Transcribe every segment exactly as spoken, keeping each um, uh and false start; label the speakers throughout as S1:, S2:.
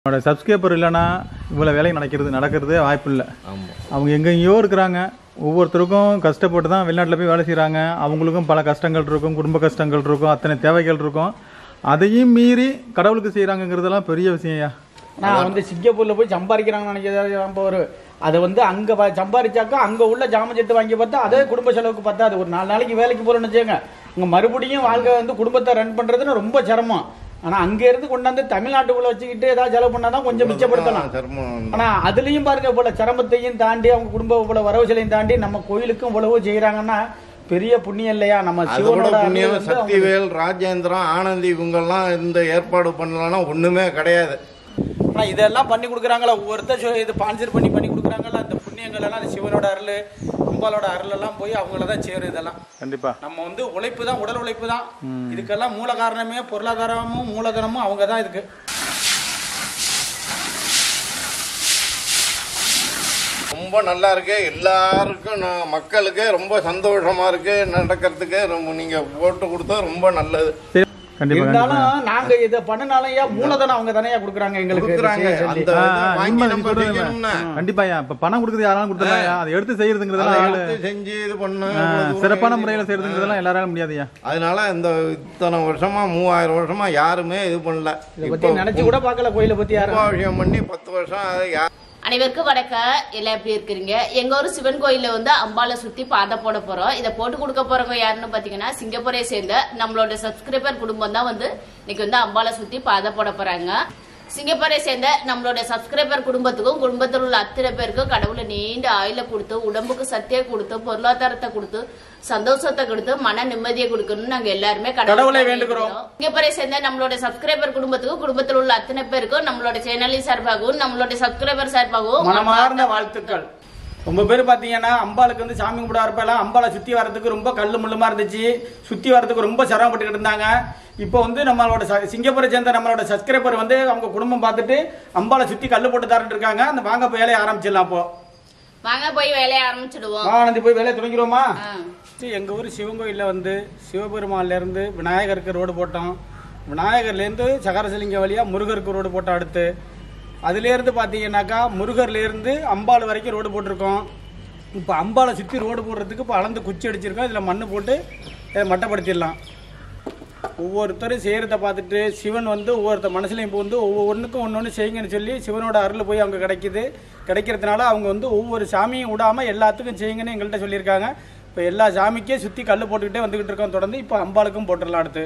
S1: என்னோட சப்ஸ்கிரைபர் இல்லைன்னா இவ்வளோ வேலை நடக்கிறது நடக்கிறதே வாய்ப்பு இல்லை. அவங்க எங்கெங்கேயோ இருக்கிறாங்க. ஒவ்வொருத்தருக்கும் கஷ்டப்பட்டு தான் வெளிநாட்டில் போய் வேலை செய்கிறாங்க. அவங்களுக்கும் பல கஷ்டங்கள் இருக்கும், குடும்ப கஷ்டங்கள் இருக்கும், அத்தனை தேவைகள் இருக்கும். அதையும் மீறி கடவுளுக்கு செய்கிறாங்கங்கிறதெல்லாம் பெரிய விஷயம்யா.
S2: நான் வந்து சிங்கப்பூரில் போய் சம்பாதிக்கிறாங்கன்னு நினைக்கிறேன். ஒரு அதை வந்து அங்கே சம்பாதிச்சாக்கா அங்கே உள்ள ஜாமஜத்தை வாங்கி பார்த்தா அதே குடும்ப செலவுக்கு பார்த்தாது. ஒரு நாலு நாளைக்கு வேலைக்கு போகிறோன்னு வச்சுக்கோங்க, அங்கே மறுபடியும் வாழ்க்கை வந்து குடும்பத்தை ரன் பண்ணுறதுன்னு ரொம்ப சிரமம். ஆனால் அங்கே இருந்து கொண்டாந்து தமிழ்நாட்டுக்குள்ளே வச்சுக்கிட்டு ஏதாவது செலவு பண்ணால் தான் கொஞ்சம் மிச்சப்படுத்தலாம். ஆனால் அதுலேயும் பாருங்க, இவ்வளோ சிரமத்தையும் தாண்டி அவங்க குடும்ப இவ்வளோ வரவுகளையும் தாண்டி நம்ம கோயிலுக்கும் இவ்வளவோ செய்கிறாங்கன்னா பெரிய புண்ணியம் இல்லையா? நம்ம
S3: புண்ணியம். சக்திவேல், ராஜேந்திரம், ஆனந்தி இவங்கெல்லாம் இந்த ஏற்பாடு பண்ணலன்னா ஒன்றுமே கிடையாது.
S2: ஆனால் இதெல்லாம் பண்ணி கொடுக்குறாங்களா, ஒவ்வொருத்தர் இது ஸ்பான்சர் பண்ணி பண்ணி கொடுக்குறாங்களா, அந்த புண்ணியங்கள் எல்லாம் அந்த சிவனோட அருள், அம்பாலோட அருள் எல்லாம் போய் அவங்கள தான் சேரும். இதெல்லாம்
S1: கண்டிப்பா
S2: நம்ம வந்து உழைப்பு தான், உடல் உழைப்பு தான். இதுக்கெல்லாம் மூல காரணமே பொருளாதாரமும் மூலதனமும் அவங்க தான். இதுக்கு
S3: ரொம்ப நல்லா இருக்கு. எல்லாருக்கும் மக்களுக்கு ரொம்ப சந்தோஷமா இருக்கு. நடக்கிறதுக்கு ரொம்ப நீங்க போட்டு கொடுத்தா ரொம்ப நல்லது.
S2: இருந்தாலும் நாங்க இதை பண்ணனாலும் ஏன் மூலதனம் அவங்க தானே கொடுக்குறாங்க எங்களுக்கு.
S1: கண்டிப்பா இப்ப பணம் கொடுக்குறது யாராலும் கொடுத்துருவாங்க. அதை எடுத்து செய்யறதுங்கிறதெல்லாம்
S3: செஞ்சு இது பண்ண
S1: சிறப்பான முறையில செய்யறதுங்கிறதெல்லாம் எல்லாராலும் முடியாதுயா.
S3: அதனால இந்த இத்தனை வருஷமா மூவாயிரம் வருஷமா யாருமே இது பண்ணல.
S2: இதை பத்தி நினைச்சு கூட பார்க்கல. கோயிலை பத்தி யாரும்
S3: விஷயம் பண்ணி பத்து வருஷம்.
S4: அனைவருக்கும் வணக்கம். எல்லாம் எப்படி இருக்கிறீங்க? எங்க ஒரு சிவன் கோயில வந்து அம்பாலை சுத்தி பாதை போட போறோம். இதை போட்டு கொடுக்க போறவங்க யாருன்னு பாத்தீங்கன்னா சிங்கப்பூரை சேர்ந்த நம்மளோட சப்ஸ்கிரைபர் குடும்பம் தான் வந்து இன்னைக்கு வந்து அம்பாலை சுத்தி பாதை போட போறாங்க. சிங்கப்பூரை சேர்ந்த நம்மளோட சப்ஸ்கிரைபர் குடும்பத்துக்கும் குடும்பத்தில் உள்ள அத்தனை பேருக்கும் கடவுளை நீண்ட ஆயுள கொடுத்து, உடம்புக்கு சத்தியை கொடுத்து, பொருளாதாரத்தை கொடுத்து, சந்தோஷத்தை கொடுத்து, மன நிம்மதியை கொடுக்கணும்னு நாங்க எல்லாருமே கடவுளை வேண்டுகிறோம். சிங்கப்பூரை சேர்ந்த நம்மளோட சப்ஸ்கிரைபர் குடும்பத்துக்கும் குடும்பத்தில் உள்ள அத்தனை பேருக்கும் நம்மளோட சேனலின் சார்பாகவும் நம்மளோட சப்ஸ்கிரைபர் சார்பாகவும்
S2: மனமார்ந்த வாழ்த்துக்கள். ரொம்ப பேர் பாத்தீங்கன்னா அம்பாளுக்கு வந்து சாமி கும்பிட வரப்பெல்லாம் அம்பாலை சுத்தி வர்றதுக்கு ரொம்ப கல்லு முள்ளுமா இருந்துச்சு. சுத்தி வர்றதுக்கு ரொம்ப சிரமப்பட்டுக்கிட்டு இருந்தாங்க. இப்போ வந்து நம்மளோட சிங்கப்பூரை சேர்ந்த நம்மளோட சப்ஸ்கிரைபர் வந்து அவங்க குடும்பம் பார்த்துட்டு அம்பாலை சுத்தி கல்லு போட்டு தரட்டு இருக்காங்க. அந்த வாங்க போய் வேலையை ஆரம்பிச்சிடலாம். அப்போ
S4: வாங்க போய் வேலையை ஆரம்பிச்சிடுவோம்.
S2: ஆனந்தி போய் வேலையை தொடங்கிடுவோமா? எங்க ஊர் சிவன் கோயில வந்து சிவபெருமான்ல இருந்து விநாயகருக்கு ரோடு போட்டோம். விநாயகர்ல இருந்து சகரசலிங்க வழியா முருகருக்கு ரோடு போட்டோம். அடுத்து அதுலேருந்து பார்த்தீங்கன்னாக்கா முருகர்லேருந்து அம்பாள் வரைக்கும் ரோடு போட்டிருக்கோம். இப்போ அம்பாலை சுற்றி ரோடு போடுறதுக்கு இப்போ அளந்து குச்சி அடிச்சிருக்கோம். இதில் மண் போட்டு இதை மட்டப்படுத்திடலாம். ஒவ்வொருத்தரும் செய்கிறத பார்த்துட்டு சிவன் வந்து ஒவ்வொருத்தர் மனசுலையும் இப்போ வந்து ஒவ்வொன்றுக்கும் ஒன்று ஒன்று செய்யுங்கன்னு சொல்லி சிவனோட அருள் போய் அவங்க கிடைக்கிது. கிடைக்கிறதுனால அவங்க வந்து ஒவ்வொரு சாமியும் விடாமல் எல்லாத்துக்கும் செய்யுங்கன்னு எங்கள்கிட்ட சொல்லியிருக்காங்க. இப்போ எல்லா சாமிக்கே சுற்றி கல் போட்டுக்கிட்டே வந்துக்கிட்டு இருக்கோம் தொடர்ந்து. இப்போ அம்பாளுக்கும் போட்டுடலாம். அடுத்து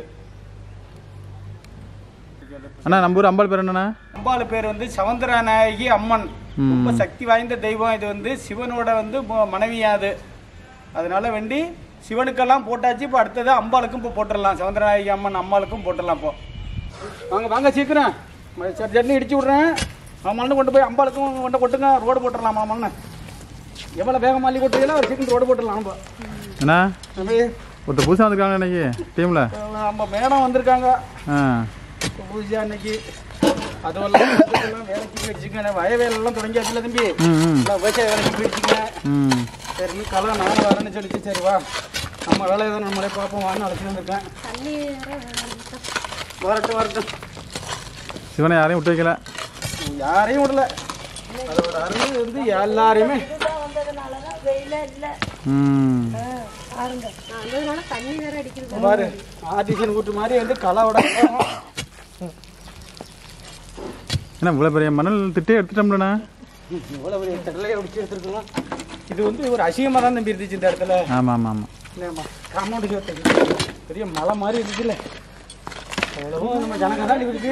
S1: அண்ணா நம்ம ஊர் அம்பாள் பேர் என்னண்ணா?
S2: அம்பாள் பேர் வந்து சவுந்தரநாயகி அம்மன். ரொம்ப சக்தி வாய்ந்த தெய்வம். இது வந்து சிவனோட வந்து மனைவியாது. அதனால வேண்டி சிவனுக்கெல்லாம் போட்டாச்சு. இப்போ அடுத்தது அம்பாளுக்கும் இப்போ போட்டுடலாம். சவுந்தரநாயகி அம்மன் அம்பாளுக்கும் போட்டுடலாம். இப்போ வாங்க வாங்க சீக்கிரம் சட்னி இடிச்சு விட்றேன். மண்ணு கொண்டு போய் அம்பாளுக்கும் கொண்டு கொட்டுங்க. ரோடு போட்டுடலாம். மண்ணு எவ்வளோ வேகம் மல்லி கொட்டுறீங்களோ ஒரு சீக்கிரம் ரோடு போட்டுடலாம். நம்ம
S1: அண்ணா ஒருத்தர் புதுசாக வந்திருக்காங்க இன்னைக்கு டீமில்.
S2: நம்ம மேடம் வந்திருக்காங்க பூஜா அன்னைக்கு. அதுவெல்லாம் வேலைக்கு போயிடுச்சுங்க. வய வேலையெல்லாம் தொடங்கியாச்சுல தம்பி. விவசாய வேலைக்கு போயிடுச்சுங்க. சரி கலை நானும் வரேன்னு சொல்லிச்சு. சரி வா நம்ம வேலை எதுவும் நம்மளே பார்ப்போம் வான்னு அழைச்சிட்டு வந்திருக்கேன். வரட்டும் வரட்டும்.
S1: சிவனை யாரையும் விட்டு வைக்கல,
S2: யாரையும் விடல. அதோட அருள் வந்து எல்லாரையுமே பாரு ஆதிசன் கூட்டு மாதிரி வந்து கலாவோட
S1: என்ன இவ்வளோ பெரிய மணல் திட்டே எடுத்துட்டோம்லண்ணா.
S2: இவ்வளோ பெரிய திடலையை முடிச்சு எடுத்துருக்கலாம். இது வந்து ஒரு அசிங்கமாக தான் தம்பி இருந்துச்சு இந்த இடத்துல.
S1: ஆமாம் ஆமாம் ஆமாம்.
S2: இல்லைம்மா காம்பவுண்டு சேர்த்து பெரிய மலை மாதிரி இருந்துச்சுல்ல. எவ்வளவோ நம்ம ஜனங்க தான் இருக்கு.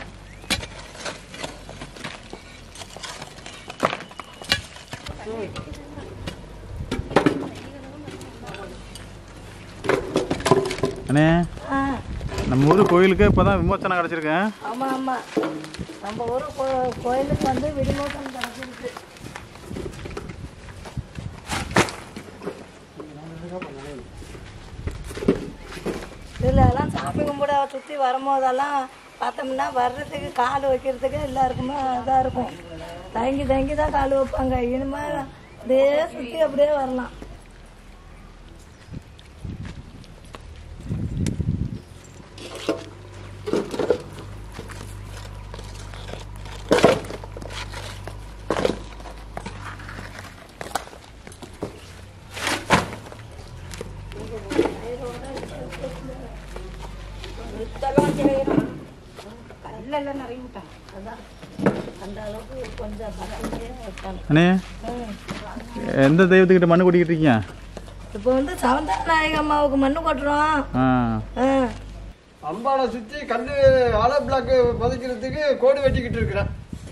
S1: அண்ணே நம்ம ஊர் கோயிலுக்கு இப்போ தான் விமோசனம் கிடச்சிருக்கேன்.
S5: ஆமாம் ஆமாம், நம்ம ஊர் கோயிலுக்கு வந்து விமோசனம் கிடச்சிருக்கு. இதில் எல்லாம் சாமி கும்பிட சுற்றி வரும்போதெல்லாம் பார்த்தோம்னா வர்றதுக்கு கால் வைக்கிறதுக்கு எல்லாருக்குமே இதாக இருக்கும். தங்கி தங்கி தான் கால் வைப்பாங்க. இனிமேல் அப்படியே சுற்றி அப்படியே வரலாம். இறங்கிட்டான். அதான் அந்த அளவுக்கு கொஞ்சம் பக்கத்துலயே வைப்பாங்க.
S1: அண்ணே எந்த தெய்வத்துக்கிட்ட மண்ணு கொட்டிக்கிட்டு இருக்கீங்க?
S5: இப்போ வந்து சவந்தா நாயக அம்மாவுக்கு மண்ணு கொட்டுறோம்.
S1: ஆ
S5: ஆ.
S6: அம்பாளை சுற்றி கல் ஆலோ பிளாக்கு பதிக்கிறதுக்கு கோடு வெட்டிக்கிட்டு இருக்கிறேன்.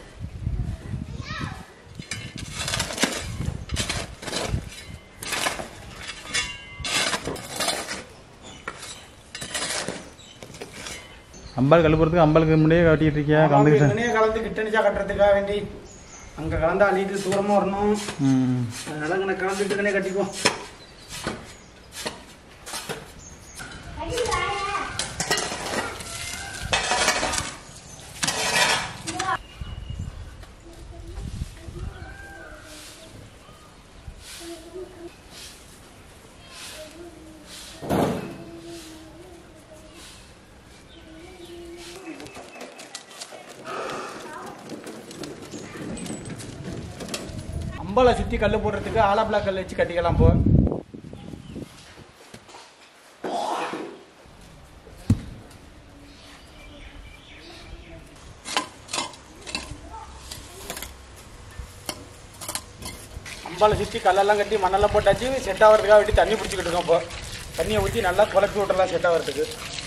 S1: அம்பாள் கல் போகிறதுக்கு அம்பாளுக்கு முன்னாடியே கட்டிக்கிட்டு இருக்கியா? கலந்துக்கிட்டேன்
S2: எங்கனையே கலந்து கிட்டனிச்சா கட்டுறதுக்காக வேண்டி அங்கே கலந்தா அள்ளிட்டு தூரமாக வரணும்.
S1: ம்
S2: அதனால இங்கே கலந்துட்டுக்கனே கட்டிக்குவோம். அம்பாளை சுற்றி கல் போடுறதுக்கு ஆலப்பிளா கல் வச்சு கட்டிக்கலாம். போ அம்பாளை சுற்றி கல்லெல்லாம் கட்டி மண்ணெல்லாம் போட்டாச்சு. செட் ஆகிறதுக்காக வேண்டி தண்ணி பிடிச்சிக்கிட்டு இருக்கோம். இப்போ தண்ணியை ஊற்றி நல்லா குழப்பி விட்டுறலாம் செட் ஆகிறதுக்கு.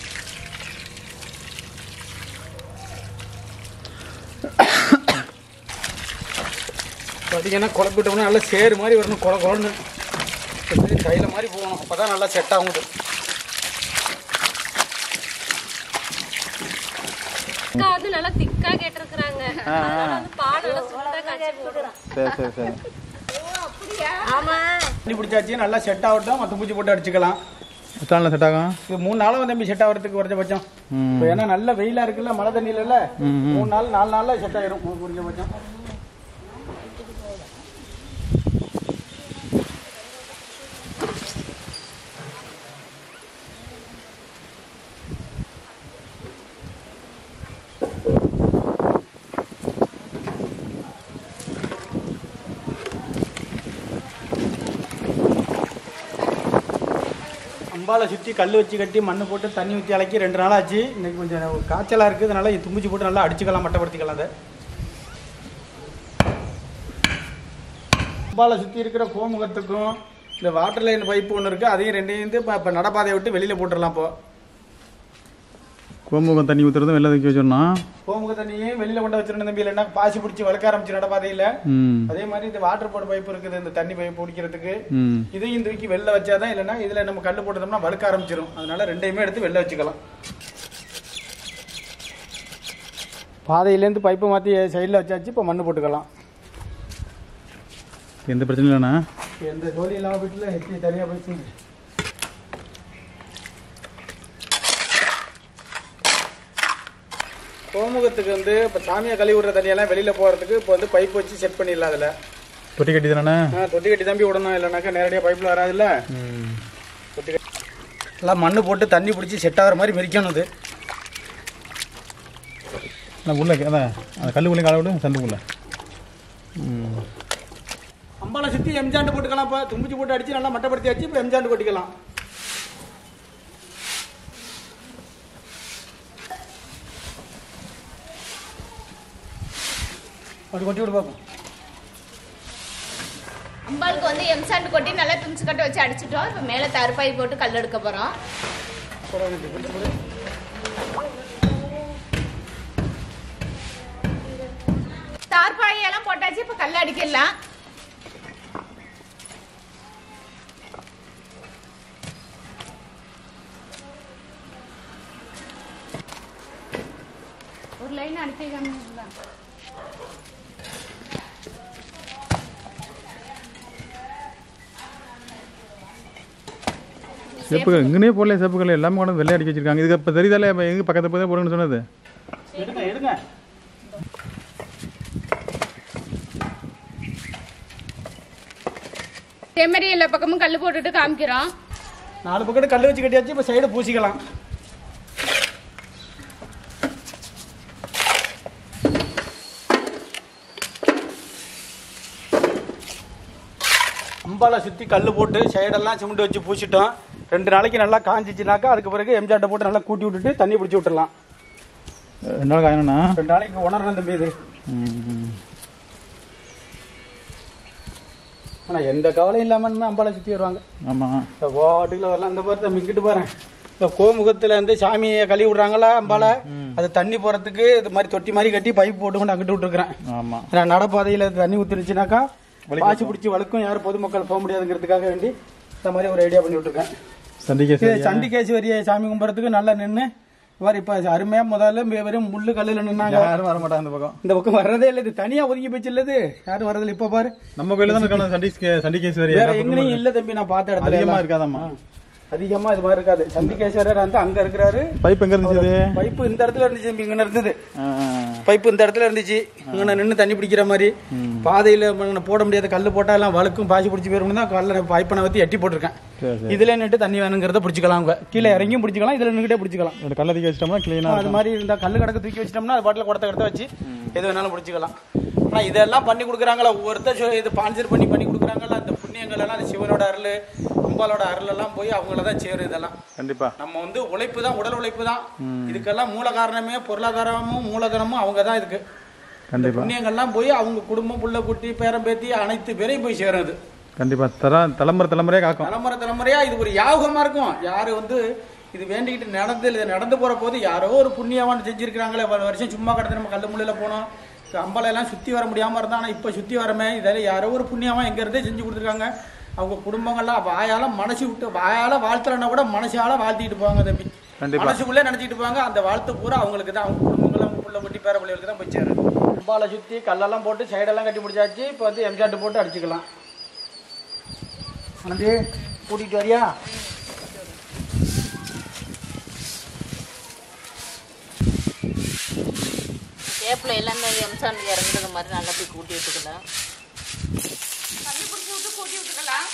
S2: பார்த்தீங்கன்னா குழப்பி விட்டோம்னா நல்லா சேரு மாதிரி வரணும். குழ குழன்னு கையில் மாதிரி போகணும். அப்போ தான் நல்லா செட் ஆகுது.
S7: வந்து நல்லா திக்கா கேட்டிருக்கிறாங்க. பால் நல்லா சுத்தா காய்ச்சி போடுறோம்.
S1: சரி சரி சரி
S7: ஆமா
S2: தண்ணி பிடிச்சாச்சு. நல்லா செட் ஆகட்டும். மற்ற பூச்சி போட்டு அடிச்சுக்கலாம்.
S1: எத்தனை நாள் செட் ஆகும்?
S2: இது மூணு நாளும் வந்து தம்பி செட் ஆகிறதுக்கு குறைஞ்சபட்சம். இப்போ ஏன்னா நல்ல வெயிலாக இருக்குல்ல, மழை தண்ணியில் இல்லை, மூணு நாள் நாலு நாளில் செட் ஆகிரும் குறைஞ்சபட்சம். அம்பாலை சுற்றி கல் வச்சு கட்டி மண்ணு போட்டு தண்ணி ஊற்றி அலக்கி ரெண்டு நாள் ஆச்சு. இன்னைக்கு கொஞ்சம் காய்ச்சலாக இருக்குது. அதனால தும்பிச்சு போட்டு நல்லா அடிச்சுக்கலாம், மட்டப்படுத்திக்கலாம். அதை அம்பாலை சுற்றி இருக்கிற கோமுகத்துக்கும் இந்த வாட்டர் லைன் பைப்பு ஒன்று இருக்குது. அதையும் ரெண்டையும் வந்து இப்போ இப்போ நடப்பாதையை விட்டு வெளியில் போட்டுடலாம். இப்போ
S1: கோமுகம் தண்ணி ஊற்றுறதும் வெளில தூக்கி வச்சிடணும்.
S2: கோமுக தண்ணியும் வெளியில் கொண்டு வச்சிடணும் தம்பி. இல்லைன்னா பாசி பிடிச்சி வளர்க்க ஆரம்பிச்சு நடப்பாதையில்.
S1: ம்
S2: அதே மாதிரி இந்த வாட்டர் போர்டு பைப்பு இருக்குது, இந்த தண்ணி பைப்பு பிடிக்கிறதுக்கு.
S1: ம்
S2: இதையும் தூக்கி வெளில வச்சாதான், இல்லைன்னா இதில் நம்ம கல் போட்டோம்னா வழுக்க ஆரம்பிச்சிடும். அதனால ரெண்டையுமே எடுத்து வெளில வச்சுக்கலாம். பாதையிலேருந்து பைப்பை மாற்றி சைடில் வச்சாச்சு. இப்போ மண்ணு போட்டுக்கலாம்.
S1: எந்த பிரச்சனையும் இல்லைண்ணா?
S2: எந்த ஜோலி இல்லாமல் வீட்டில் ஹெச்சி தனியாக போயிடுச்சு. கோமுகத்துக்கு வந்து இப்போ சாமியை கழுவி விடுற தண்ணியெல்லாம் வெளியில் போகிறதுக்கு இப்போ வந்து பைப் வச்சு செட் பண்ணிடலாம். அதில்
S1: தொட்டி கட்டி தானே?
S2: ஆ தொட்டி கட்டி தம்பி விடணும். இல்லைனாக்கா நேரடியாக பைப்பில் வராதுல்ல. தொட்டி கட்டி எல்லாம் மண்ணு போட்டு தண்ணி பிடிச்சி செட் ஆகிற மாதிரி மிரிக்கணும். அது
S1: நான் உள்ள அதான் அந்த கல்லுக்குள்ளே காலை விடு சந்துக்குள்ள. ம்
S2: அம்பாலை சுற்றி எம்ஜாண்டு போட்டுக்கலாம். இப்போ தும்பிச்சு போட்டு அடித்து நல்லா மட்டப்படுத்தி வச்சு இப்போ எம்ஜாண்டு கொட்டிக்கலாம். அப்படி கொட்டி விட்டு பார்ப்போம்.
S4: அம்பாளுக்கு வந்து எம்சாண்ட் கொட்டி நல்லா துணிச்சு கட்ட வச்சு அடிச்சிட்டோம். இப்போ மேலே தருப்பாய் போட்டு கல் எடுக்க போகிறோம். தார்பாயெல்லாம் போட்டாச்சு. இப்போ கல் அடிக்கலாம். ஒரு லைன் அனுப்பி காமிக்கலாம்.
S1: சேப்புகள் இங்கனே போடல. சேப்புகள் எல்லாமே கொண்டு வெள்ளை அடிக்க வச்சிருக்காங்க. இதுக்கு இப்போ தெரியுதால எங்கே பக்கத்தில் போய் போடுங்கன்னு சொன்னது.
S2: எடுங்க எடுங்க.
S4: இதே மாதிரி எல்லா பக்கமும் கல் போட்டுட்டு காமிக்கிறோம்.
S2: நாலு பக்கத்து கல் வச்சு கட்டியாச்சு. இப்போ சைடு பூசிக்கலாம். அம்பாலை சுற்றி கல் போட்டு சைடெல்லாம் சிமெண்ட் வச்சு பூசிட்டோம். ரெண்டு நாளைக்கு நல்லா காஞ்சிச்சுனாக்கா அதுக்கு பிறகு எம்ஜாட்டை போட்டு நல்லா கூட்டி விட்டுட்டு தண்ணி பிடிச்சி விட்டுடலாம்.
S1: ரெண்டு நாள் காயணும்ண்ணா.
S2: ரெண்டு நாளைக்கு உணர்றேன் தம்பி இது. ஆனால் எந்த கவலையும் இல்லாமல் அம்பாலை சுற்றி வருவாங்க.
S1: ஆமாம்,
S2: இந்த வாட்டுக்குள்ள வரலாம். இந்த பார்த்து நம்ம இங்கிட்டு பாருங்க, இந்த கோமுகத்தில் வந்து சாமியை கழுவி விடுறாங்களா அம்பாலை, அது தண்ணி போகிறதுக்கு இது மாதிரி தொட்டி மாதிரி கட்டி பைப் போட்டு கொண்டு அங்கிட்டு விட்டுருக்குறேன்.
S1: ஆமாம்,
S2: நான் நடப்பாதையில் தண்ணி ஊற்றிருச்சுனாக்கா பாசி பிடிச்சி வழுக்கும், யாரும் பொதுமக்கள் போக முடியாதுங்கிறதுக்காக வேண்டி இந்த மாதிரி ஒரு ஐடியா பண்ணி விட்டுருக்கேன்.
S1: சண்டிகேஸ்வரி
S2: சண்டிகேஸ்வரியை சாமி கும்பிட்றதுக்கு நல்லா நின்று இவர் இப்போ அருமையா முதல்ல வெறும் முள்ளு கல்லில் நின்னாங்க.
S1: யாரும் வர மாட்டாங்க இந்த பக்கம்.
S2: இந்த பக்கம் வர்றதே இல்லை, இது தனியா ஒதுக்கி போச்சு இல்லது, யாரும் வர்றதில்லை. இப்ப பாரு
S1: நம்ம கோயில தான் இருக்கணும் சண்டி சண்டிகேஸ்வரி.
S2: வேற எங்கேயும் இல்ல தம்பி, நான் பார்த்த இடத்துல
S1: அதிகமா இருக்காதாம்மா.
S2: அதிகமா இது மாதிரி இருக்காது. சண்டிகேஸ்வரர் வந்து அங்க இருக்கிறாரு.
S1: பைப் எங்க இருந்துச்சு?
S2: பைப்பு இந்த இடத்துல இருந்துச்சு தம்பி, இங்க இருந்தது பைப்பு இந்த இடத்துல இருந்துச்சு. இங்க நின்று தண்ணி பிடிக்கிற மாதிரி பாதையில போட முடியாத கல்லு போட்டா எல்லாம் வழுக்கும், பாசி பிடிச்சி போயிருக்கும் தான் கல்ல பைப்பனை வச்சு எட்டி போட்டிருக்கேன். இதுல நின்று தண்ணி வேணுங்கிறத பிடிச்சிக்கலாம், அவங்க கீழே இறங்கியும் பிடிச்சிக்கலாம், இதுல நின்றுட்டே பிடிச்சிக்கலாம்.
S1: கல்ல தூக்கி வச்சிட்டோம்னா கிளீனா.
S2: அது மாதிரி இருந்தா கல்லு கடக்க தூக்கி வச்சிட்டோம்னா அது பாட்டில் குடத்தை கடத்த வச்சு எது வேணாலும் பிடிச்சிக்கலாம். ஆனா இதெல்லாம் பண்ணி கொடுக்குறாங்களா ஒவ்வொருத்தர், இது ஸ்பான்சர் பண்ணி பண்ணி கொடுக்குறாங்களா. அந்த புண்ணியங்கள் எல்லாம் அந்த சிவனோட அருள் அம்பாலோட அருள் எல்லாம் போய் அவங்களதான் சேரும். இதெல்லாம்
S1: கண்டிப்பா
S2: நம்ம வந்து உழைப்பு தான், உடல் உழைப்பு தான். இதுக்கெல்லாம் மூல காரணமே பொருளாதாரமும் மூலதனமும் அவங்க தான். இதுக்கு
S1: கண்டிப்பா
S2: புண்ணியங்கள்லாம் போய் அவங்க குடும்பம், புள்ள குட்டி, பேரம் பேத்தி அனைத்து பேரையும் போய் சேரும். இது
S1: கண்டிப்பா தர தலைமுறை தலைமுறையா காக்கும்.
S2: தலைமுறை தலைமுறையா இது ஒரு யாகமா இருக்கும். யாரு வந்து இது வேண்டிக்கிட்டு நடந்து இது நடந்து போற போது யாரோ ஒரு புண்ணியவான் செஞ்சிருக்கிறாங்களே, வருஷம் சும்மா கடந்து நம்ம கல்லு முள்ளில போனோம், அம்பாலை எல்லாம் சுத்தி வர முடியாம இருந்தா, ஆனா இப்ப சுத்தி வரமே இதெல்லாம் யாரோ ஒரு புண்ணியவான் எங்க இருந்தே செஞ்சு கொடுத்துருக்காங்க. அவங்க குடும்பங்கள்லாம் வாயால மனசு விட்டு வாயால வாழ்த்துலன்னா கூட மனசால வாழ்த்திட்டு போவாங்க தம்பி. மனசுக்குள்ளே நினைச்சிட்டு போவாங்க. அந்த வாழ்த்து பூரா அவங்களுக்கு தான், அவங்க குடும்பங்கள், அவங்க புள்ள குட்டி பேர பிள்ளைகளுக்கு தான் போய் சேரும். அம்பாலை சுத்தி கல்லெல்லாம் போட்டு சைடெல்லாம் கட்டி பிடிச்சாச்சு. இப்போ வந்து எம்ஜாட்டு போட்டு அடிச்சுக்கலாம். வந்து கூட்டிட்டு வரியா?
S4: கேப்ல எல்லாம் எம்சான் இறங்குறது மாதிரி நல்லா போய் கூட்டி விட்டுக்கலாம். தண்ணி பிடிச்சி விட்டு கூட்டி விட்டுக்கலாம்.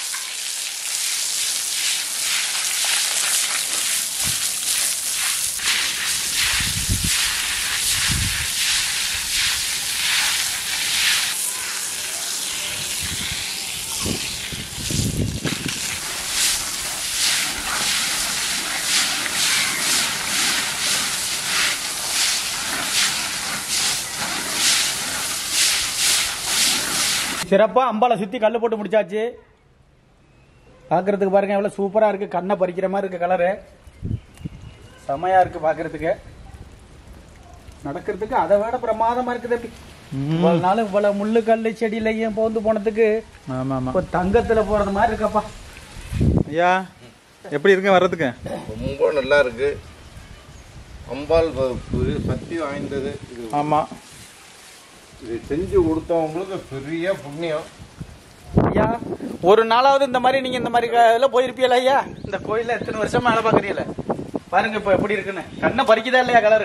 S2: சிறப்பா அம்பாலை சுத்தி கல்லு போட்டு முடிச்சாச்சு. பாக்குறதுக்கு பாருங்க எவ்வளவு சூப்பரா இருக்கு, கண்ணை பறிக்கிற மாதிரி இருக்கு, கலரு செமையா இருக்கு பாக்குறதுக்கு. நடக்கிறதுக்கு அதை விட பிரமாதமா இருக்குது. அப்படி இவ்வளவு நாள் இவ்வளவு முள்ளு கல்லு செடியிலையும் போந்து போனதுக்கு தங்கத்துல போறது மாதிரி இருக்கப்பா.
S1: ஐயா எப்படி இருக்கு வர்றதுக்கு?
S3: ரொம்ப நல்லா இருக்கு. அம்பாள் சக்தி வாய்ந்தது.
S1: ஆமா,
S3: இது செஞ்சு கொடுத்தவங்களுக்கு பெரிய புண்ணியம்.
S2: ஐயா ஒரு நாளாவது இந்த மாதிரி நீங்க இந்த மாதிரி இதெல்லாம் போயிருப்பீங்களா ஐயா? இந்த கோயில்ல எத்தனை வருஷமா வேலை பாக்குறீங்களா? பாருங்க இப்ப எப்படி இருக்குன்னு. கண்ணை பறிக்குதா இல்லையா? கலரு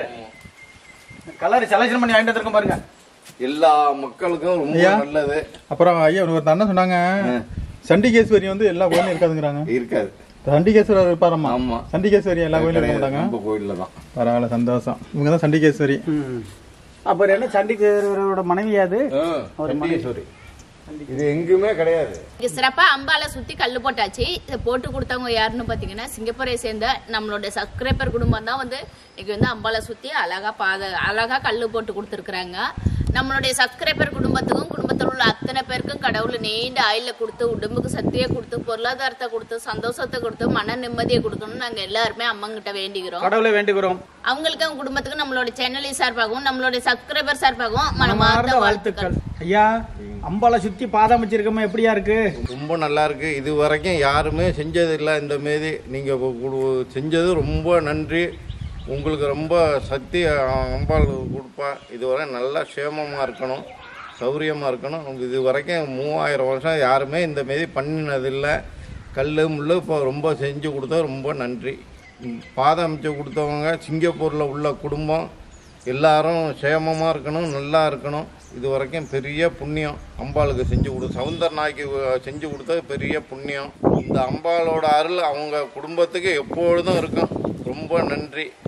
S2: கலர் செலக்ஷன் பண்ணி வாங்கிட்டு வந்திருக்கோம் பாருங்க.
S3: எல்லா மக்களுக்கும் ரொம்ப நல்லது.
S1: அப்புறம் ஐயா ஒரு அண்ணன் சொன்னாங்க சண்டிகேஸ்வரி வந்து எல்லா கோயிலும் இருக்காதுங்கிறாங்க.
S3: இருக்காது,
S1: சண்டிகேஸ்வரர் இருப்பாரம்மா.
S3: ஆமா,
S1: சண்டிகேஸ்வரி எல்லா கோயிலும் இருக்க மாட்டாங்க.
S3: நம்ம கோயில்ல தான்.
S1: பரவாயில்ல, சந்தோஷம். இவங்க தான் சண்டிகேஸ்வரி.
S2: அப்புறம் என்ன சண்டிகேஸ்வரோட மனைவியாது
S3: சண்டிகேஸ்வரி. இது எங்குமே கிடையாது.
S4: சிறப்பா அம்பாலை சுத்தி கல்லு போட்டாச்சு. இதை போட்டு கொடுத்தவங்க யாருன்னு பாத்தீங்கன்னா சிங்கப்பூரை சேர்ந்த நம்மளோட சப்ஸ்கிரைபர் குடும்பம் தான் வந்து இன்னைக்கு வந்து அம்பாலை சுத்தி அழகா பாத அழகா கல்லு போட்டு கொடுத்துருக்குறாங்க. நம்மளுடைய சப்ஸ்கிரைபர் குடும்பத்துக்கும் குடும்பத்தில் உள்ள அத்தனை பேருக்கும் கடவுள் நீண்ட ஆயில கொடுத்து, உடம்புக்கு சக்தியை கொடுத்து, பொருளாதாரத்தை கொடுத்து, சந்தோஷத்தை கொடுத்து, மன நிம்மதியை கொடுக்கணும்னு நாங்க எல்லாருமே அம்மங்கிட்ட வேண்டிக்கிறோம்,
S2: கடவுளை வேண்டிக்கிறோம்.
S4: அவங்களுக்கு அவங்க குடும்பத்துக்கு நம்மளோட சேனலி சார்பாகவும் நம்மளுடைய சப்ஸ்கிரைபர் சார்பாகவும் மனமார்ந்த வாழ்த்துக்கள்.
S2: ஐயா அம்பாலை சுத்தி பாதம் வச்சிருக்கோமா, எப்படியா இருக்கு?
S3: ரொம்ப நல்லா இருக்கு. இது வரைக்கும் யாருமே செஞ்சது இல்லை இந்த மாரி. நீங்க செஞ்சது ரொம்ப நன்றி. உங்களுக்கு ரொம்ப சக்தி அம்பாள் கொடுப்பா. இதுவரை நல்லா சேமமாக இருக்கணும், சௌரியமாக இருக்கணும். இது வரைக்கும் மூவாயிரம் வருஷம் யாருமே இந்த மாரி பண்ணினதில்லை. கல் முள் இப்போ ரொம்ப செஞ்சு கொடுத்தா ரொம்ப நன்றி. பாதம் அமைச்சு கொடுத்தவங்க சிங்கப்பூரில் உள்ள குடும்பம் எல்லாரும் சேமமாக இருக்கணும், நல்லா இருக்கணும். இது வரைக்கும் பெரிய புண்ணியம் அம்பாளுக்கு செஞ்சு கொடு சவுந்தர் நாய்க்கு செஞ்சு கொடுத்தது பெரிய புண்ணியம். இந்த அம்பாளோட அருள் அவங்க குடும்பத்துக்கு எப்பொழுதும் இருக்கும். ரொம்ப நன்றி.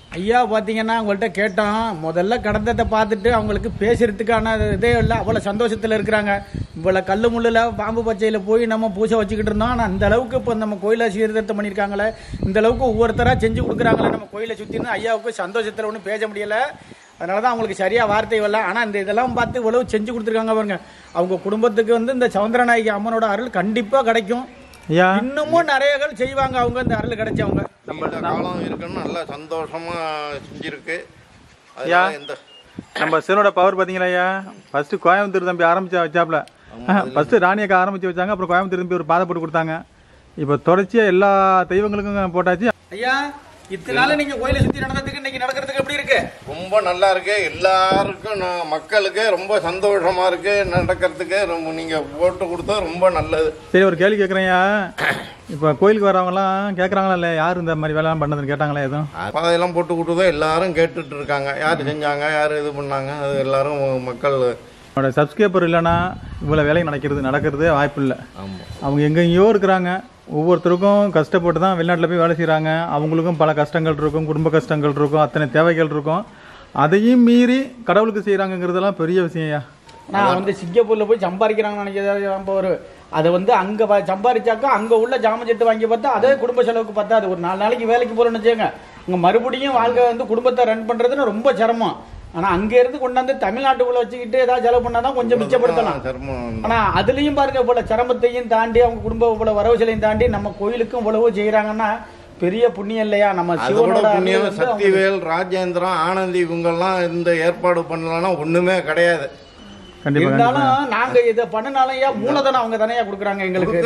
S2: ஐயா பார்த்தீங்கன்னா அவங்கள்ட்ட கேட்டோம். முதல்ல கடந்ததை பார்த்துட்டு அவங்களுக்கு பேசுறதுக்கான இதே இல்லை, அவ்வளோ சந்தோஷத்தில் இருக்கிறாங்க. இவ்வளோ கல் முள்ளில் பாம்பு பச்சையில் போய் நம்ம பூஜை வச்சுக்கிட்டு இருந்தோம். ஆனால் இந்த அளவுக்கு இப்போ நம்ம கோயிலை சீர்திருத்தம் பண்ணியிருக்காங்களே, இந்த அளவுக்கு ஒவ்வொருத்தராக செஞ்சு கொடுக்குறாங்களே நம்ம கோயிலை சுற்றின்னு ஐயாவுக்கு சந்தோஷத்தில் ஒன்றும் பேச முடியலை. அதனால தான் அவங்களுக்கு சரியாக வார்த்தை வரல. ஆனால் இந்த இதெல்லாம் பார்த்து இவ்வளவு செஞ்சு கொடுத்துருக்காங்க பாருங்க. அவங்க குடும்பத்துக்கு வந்து இந்த சவுந்தரநாயகி அம்மனோட அருள் கண்டிப்பாக கிடைக்கும். இன்னமும் நிறையகள் செய்வாங்க அவங்க, இந்த அருள் கிடைச்சவங்க.
S3: நம்ம காலம் இருக்குன்னு நல்லா சந்தோஷமா செஞ்சிருக்கு.
S1: ஐயா நம்ம சிவனோட பவர் பார்த்தீங்களா ஐயா? ஃபர்ஸ்ட் கோயம்புத்தூர் தம்பி ஆரம்பிச்சா வச்சாப்ல, ஃபர்ஸ்ட் ராணியக்கா ஆரம்பிச்சு வச்சாங்க, அப்புறம் கோயம்புத்தூர் தம்பி ஒரு பாதை போட்டு கொடுத்தாங்க. இப்போ தொடர்ச்சியா எல்லா தெய்வங்களுக்கும் போட்டாச்சு.
S2: ஐயா இத்தனால நீங்க கோயிலை சுத்தி நடந்ததுக்கு இன்னைக்கு நடக்கிறதுக்கு எப்படி இருக்கு?
S3: ரொம்ப நல்லா இருக்கு. எல்லாருக்கும் மக்களுக்கு ரொம்ப சந்தோஷமா இருக்கு நடக்கிறதுக்கு. ரொம்ப நீங்க போட்டு கொடுத்தா ரொம்ப நல்லது.
S1: சரி ஒரு கேள்வி கேட்குறேன்யா, இப்போ கோயிலுக்கு வரவங்கலாம் கேட்குறாங்களா இல்லை யார் இந்த மாதிரி வேலைலாம் பண்ணதுன்னு கேட்டாங்களா? எதுவும்
S3: பாதையெல்லாம் போட்டு கொடுத்ததோ எல்லாரும் கேட்டுட்டு இருக்காங்க. யார் செஞ்சாங்க, யார் இது பண்ணாங்க, அது எல்லாரும் மக்கள்.
S1: என்னோட சப்ஸ்கிரைபர் இல்லைன்னா இவ்வளோ வேலை நடக்கிறது நடக்கிறது வாய்ப்பு இல்லை. அவங்க எங்கெங்கேயோ இருக்கிறாங்க. ஒவ்வொருத்தருக்கும் கஷ்டப்பட்டு தான் வெளிநாட்டில் போய் வேலை செய்கிறாங்க. அவங்களுக்கும் பல கஷ்டங்கள் இருக்கும், குடும்ப கஷ்டங்கள் இருக்கும், அத்தனை தேவைகள் இருக்கும். அதையும் மீறி கடவுளுக்கு செய்கிறாங்கங்கிறதெல்லாம் பெரிய விஷயம்யா.
S2: நான் வந்து சிங்கப்பூரில் போய் சம்பாதிக்கிறாங்கன்னு நினைக்கிறேன். ஒரு அதை வந்து அங்கே சம்பாதிச்சாக்கா அங்கே உள்ள ஜாமச்செட்டு வாங்கி பார்த்தா அதே குடும்ப செலவுக்கு பார்த்தா அது ஒரு நாலு நாளைக்கு வேலைக்கு போகிறோன்னு வச்சுக்கோங்க. அங்கே மறுபடியும் வாழ்க்கை வந்து குடும்பத்தை ரன் பண்ணுறதுன்னு ரொம்ப சிரமம். ஆனா அங்க இருந்து கொண்டாந்து தமிழ்நாட்டுக்குள்ள வச்சுக்கிட்டு ஏதாவது செலவு பண்ணாதான் கொஞ்சம் மிச்சப்படுத்தலாம். ஆனா அதுலயும் பாருங்க இவ்வளவு சிரமத்தையும் தாண்டி அவங்க குடும்ப இவ்வளவு வரவு செலவையும் தாண்டி நம்ம கோயிலுக்கும் இவ்வளவு செய்யறாங்கன்னா பெரிய புண்ணியம் இல்லையா? நம்ம சிவனோட
S3: புண்ணியம். சக்திவேல், ராஜேந்திரன், ஆனந்தி இவங்கெல்லாம் இந்த ஏற்பாடு பண்ணலன்னா ஒண்ணுமே கிடையாது.
S2: இருந்தாலும் நாங்க இதை பண்ணனாலும் மூலதனம் அவங்க தானே கொடுக்குறாங்க எங்களுக்கு.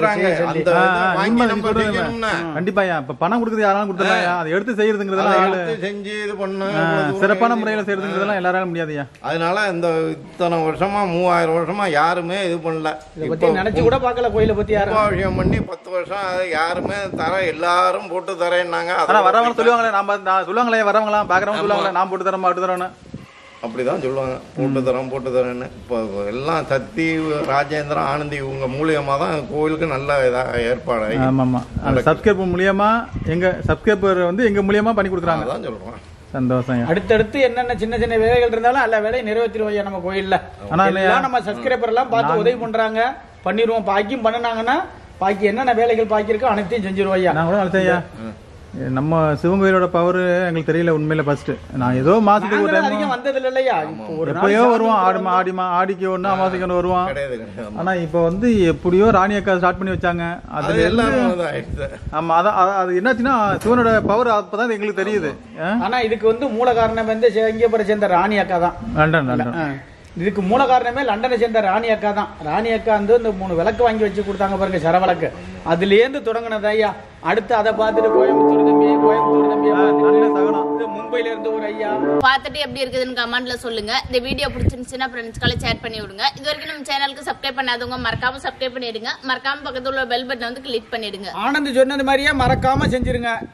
S1: கண்டிப்பா இப்ப பணம் கொடுக்குறது யாராலும் கொடுத்துறாங்க, அதை எடுத்து செய்யறதுங்கிறதெல்லாம்
S3: செஞ்சு இது பண்ண
S1: சிறப்பான முறையில செய்யறதுங்கிறதெல்லாம் எல்லாராலும் முடியாதுயா.
S3: அதனால இந்த இத்தனை வருஷமா மூவாயிரம் வருஷமா யாருமே இது பண்ணல.
S2: இதை பத்தி நினைச்சு கூட பாக்கல. கோயிலை பத்தி
S3: விஷயம் பண்ணி பத்து வருஷம் யாருமே தர எல்லாரும் போட்டு தரேன்னாங்க.
S1: ஆனா வரவங்க சொல்லுவாங்களே, நாம சொல்லுவாங்களே வரவங்களாம் பாக்குறவங்க சொல்லுவாங்களே நான் போட்டு தரேன் போட்டு தரேன்னு
S3: அப்படிதான் சொல்லுவாங்க. போட்டு தரோம் போட்டு தரேன்னு. இப்போ எல்லாம் சக்தி, ராஜேந்திரன், ஆனந்தி இவங்க மூலியமா தான் கோயிலுக்கு நல்ல இதாக ஏற்பாடு.
S1: ஆமா ஆமா சப்ஸ்கிரைபர் மூலியமா எங்க சப்ஸ்கிரைபர் வந்து எங்க மூலியமா பண்ணி கொடுக்குறாங்க.
S3: அதான் சொல்றோம்.
S1: சந்தோஷம்.
S2: அடுத்தடுத்து என்னென்ன சின்ன சின்ன வேலைகள் இருந்தாலும் எல்லா வேலையும் நிறைவேற்றிடுவோம் நம்ம கோயில்ல. ஆனா நம்ம சப்ஸ்கிரைபர் எல்லாம் பார்த்து உதவி பண்றாங்க, பண்ணிடுவோம். பாக்கியும் பண்ணினாங்கன்னா பாக்கி என்னென்ன வேலைகள் பாக்கி இருக்கோ அனைத்தையும் செஞ்சிருவோம்.
S1: நான் கூட அழைச்சையா, நம்ம சிவன் கோயிலோட பவர் எங்களுக்கு தெரியல உண்மையில. ஃபர்ஸ்ட் நான் ஏதோ மாசத்துக்கு ஒரு டைம்
S2: வந்தது இல்லையா,
S1: எப்பயோ வருவோம். ஆடி ஆடி ஆடிக்கு ஒண்ணு அமாவாசைக்கு ஒன்று வருவான். ஆனா இப்ப வந்து எப்படியோ ராணி அக்கா ஸ்டார்ட் பண்ணி வச்சாங்க. அதுல ஆமா அதான் அது என்னாச்சுன்னா சிவனோட பவர் அப்பதான் எங்களுக்கு தெரியுது.
S2: ஆனா இதுக்கு வந்து மூல காரணம் வந்து சிங்கப்பூரை சேர்ந்த ராணி அக்கா தான்.
S1: லண்டன் லண்டன்
S2: இதுக்கு மூல காரணமே லண்டனை சேர்ந்த ராணி அக்கா தான். ராணி அக்கா வந்து இந்த மூணு விளக்கு வாங்கி வச்சு கொடுத்தாங்க பாருங்க, சர விளக்கு. அதுல இருந்து தொடங்கினது ஐயா. அடுத்து அதை பார்த்துட்டு கோயம்புத்தூர் தம்பி கோயம்புத்தூர் தம்பி மும்பைல இருந்து ஒரு ஐயா
S4: பார்த்துட்டு எப்படி இருக்குதுன்னு கமெண்ட்ல சொல்லுங்க. இந்த வீடியோ பிடிச்சிருந்துச்சுன்னா ஃப்ரெண்ட்ஸ்களை ஷேர் பண்ணி விடுங்க. இது வரைக்கும் நம்ம சேனலுக்கு சப்ஸ்கிரைப் பண்ணாதவங்க மறக்காம சப்ஸ்கிரைப் பண்ணிடுங்க. மறக்காம பக்கத்துல உள்ள பெல் பட்டனை வந்து கிளிக் பண்ணிடுங்க.
S2: ஆனந்த் சொன்னது மாதிரியே மறக்காம செஞ்சிருங்க.